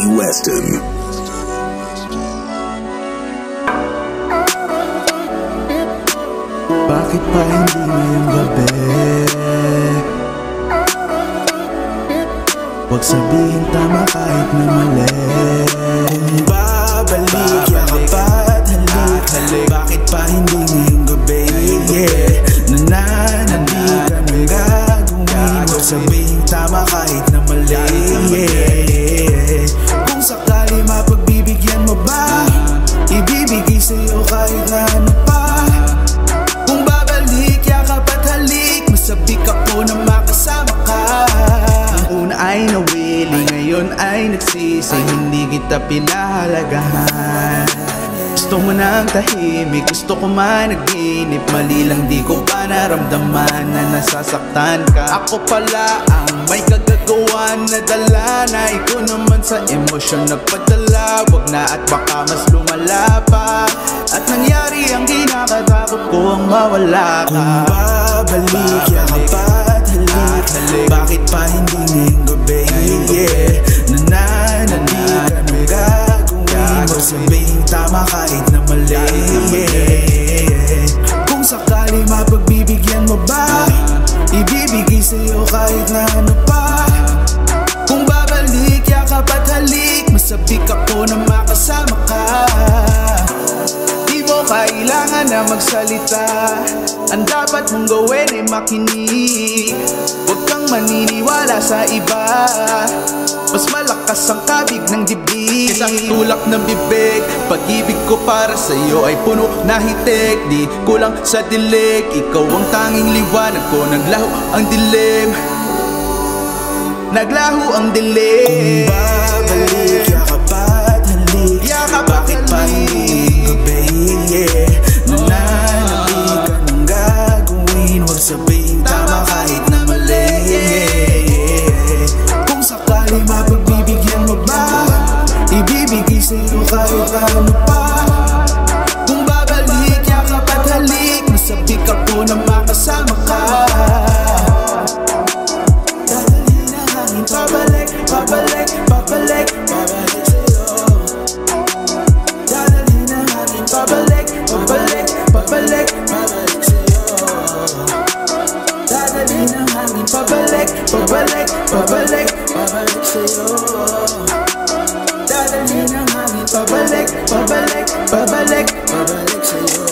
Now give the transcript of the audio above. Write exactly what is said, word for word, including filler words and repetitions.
Baileyweston. Bakit pa hindi ngayong gabi? Huwag sabihin tama kahit na mali. Kung babalik, yakap at halik. Bakit pa hindi ngayong gabi? Yeah. Nananaligan ang gagawin. Huwag sabihin tama kahit na mali. Yeah. Kung sakali mapagbibigyan mo ba, ibibigay sa'yo kahit na ano pa. Kung babalik, yakap at halik. Masabik ako na makasama ka. Una ay nawili, ngayon ay nagsisi. Hindi kita pinahalagahan. Gusto mo nang tahimik, gusto ko managinip. Mali lang di ko pa naramdaman na nasasaktan ka. Ako pala ang may kagagawan na dala, na ikaw naman sa emosyon nagpadala. Wag na at baka mas lumala pa. At nangyari ang kinakatakot ko, ang mawala ka. Kung babalik, yakap at halik. Bakit pa hindi ngayong gabi? Yeah. Nananaligan ang gagawin. Huwag sabihin tama kahit na mali. Yeah. Kung sakali mapagbibigyan mo ba, ibibigay sa'yo kahit na ano pa. Kung babalik, yakap at halik. Masabik ako na makasama ka. Di mo kailangan na magsalita. Ang dapat mong gawin ay makinig. Huwag kang maniniwala sa iba. Mas malakas ang kabig ng dibdib kaysa tulak ng bibig. Pag-ibig ko para sa'yo ay puno na hitik. Di kulang sa dilig, ikaw ang tanging liwanag ko. Naglaho ang dilim, naglaho ang dilim. Kung babalik, yakap at halik. Bakit pa hindi gabi? Yeah. Nananaligan ang gagawin. Huwag sabihin tama kahit na mali. Yeah. Kung sakali mapagbibigyan mo ba, ibibigay sa'yo kahit ano pa. Kung babalik, yakap at halik. Masabik ako na makasama ka. Dadalhin na hangin, pabalik, pabalik, pabalik, pabalik sa'yo. Dadalhin na hangin, pabalik, pabalik, pabalik, pabalik sa'yo. Dadalhin na hangin, pabalik, pabalik, pabalik, pabalik sa'yo. Dadalhin ang hangin, pabalik, pabalik, pabalik, pabalik sa'yo.